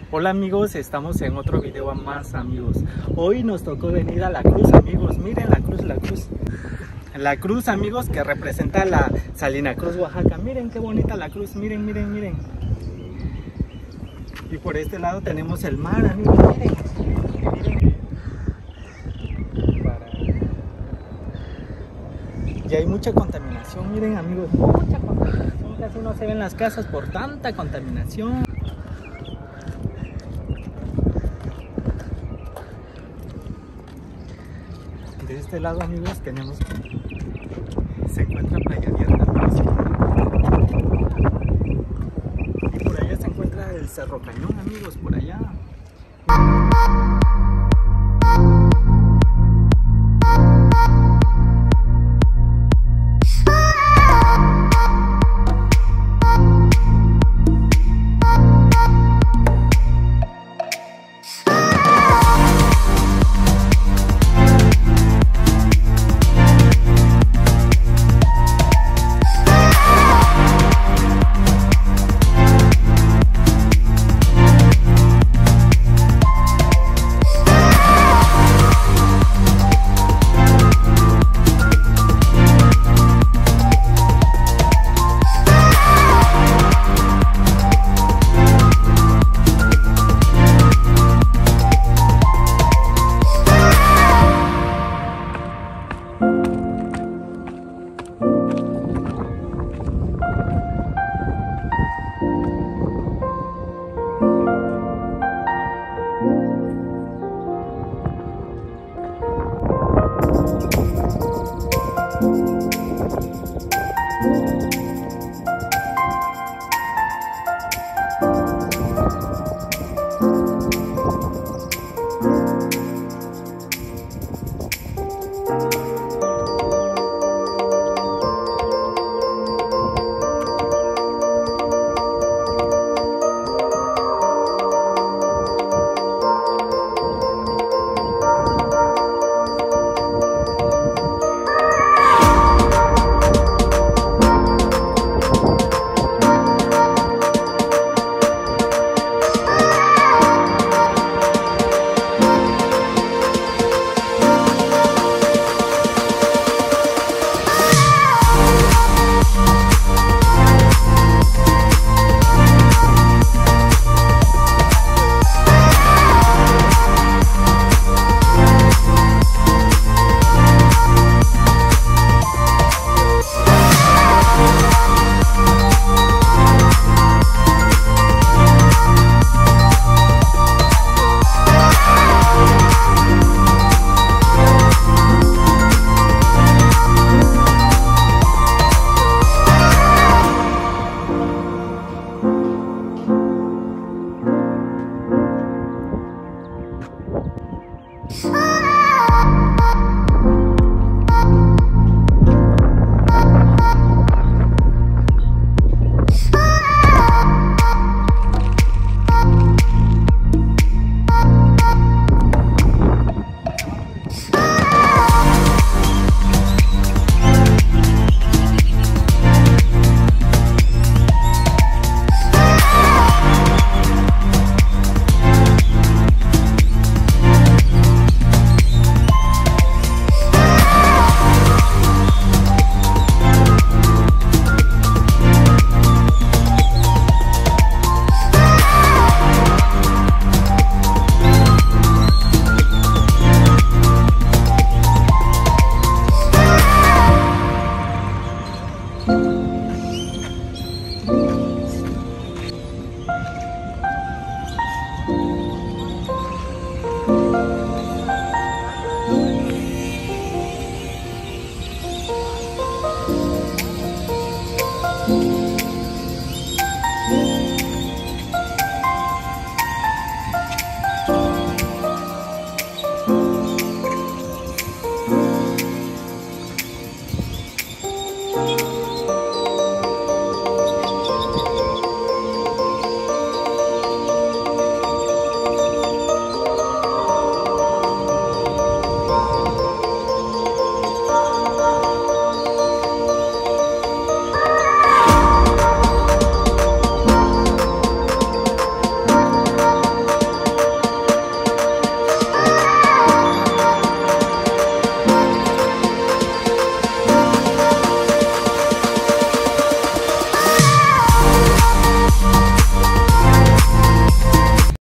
Hola amigos, estamos en otro video más amigos. Hoy nos tocó venir a la cruz amigos, miren la cruz. La cruz amigos que representa la Salina Cruz, Oaxaca. Miren qué bonita la cruz, miren. Y por este lado tenemos el mar amigos, miren. Y hay mucha contaminación, miren amigos, mucha contaminación. Casi no se ven las casas por tanta contaminación. De este lado amigos tenemos que se encuentra Playa Abierta amigos. Y por allá se encuentra el Cerro Cañón amigos, por allá.